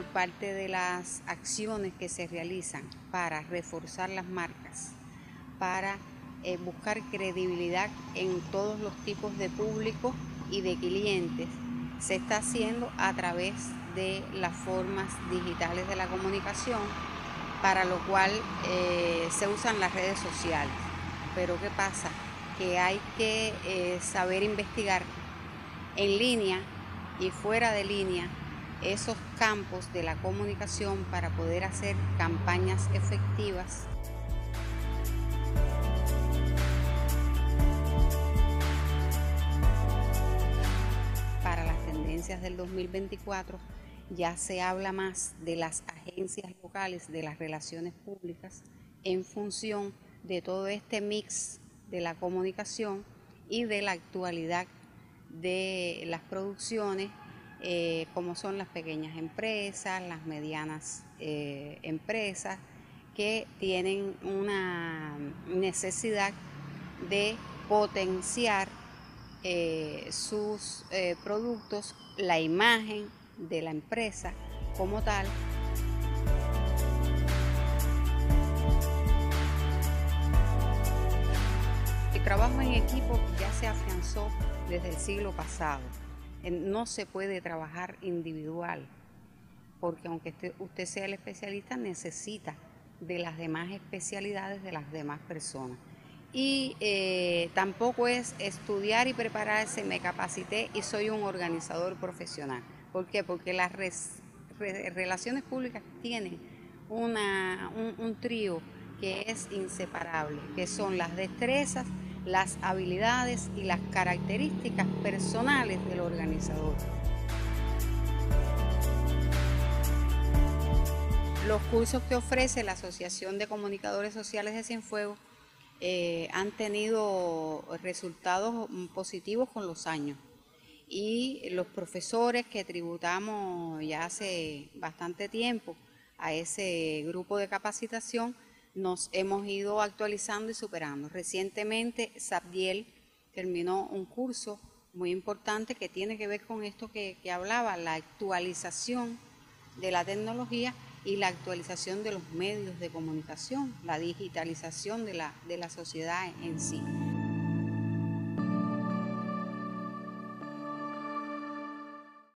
por parte de las acciones que se realizan para reforzar las marcas, para buscar credibilidad en todos los tipos de público y de clientes, se está haciendo a través de las formas digitales de la comunicación, para lo cual se usan las redes sociales. Pero ¿qué pasa? Que hay que saber investigar en línea y fuera de línea esos campos de la comunicación para poder hacer campañas efectivas. Para las tendencias del 2024 ya se habla más de las agencias locales, de las relaciones públicas, en función de todo este mix de la comunicación y de la actualidad de las producciones, como son las pequeñas empresas, las medianas empresas, que tienen una necesidad de potenciar sus productos, la imagen de la empresa como tal. El trabajo en equipo ya se afianzó desde el siglo pasado. No se puede trabajar individual, porque aunque usted sea el especialista, necesita de las demás especialidades de las demás personas. Y tampoco es estudiar y prepararse, me capacité y soy un organizador profesional. ¿Por qué? Porque las relaciones públicas tienen un trío que es inseparable, que son las destrezas, las habilidades y las características personales del organizador. Los cursos que ofrece la Asociación de Comunicadores Sociales de Cienfuegos han tenido resultados positivos con los años, y los profesores que tributamos ya hace bastante tiempo a ese grupo de capacitación nos hemos ido actualizando y superando. Recientemente Sabdiel terminó un curso muy importante que tiene que ver con esto que hablaba, la actualización de la tecnología y la actualización de los medios de comunicación, la digitalización de la sociedad en sí.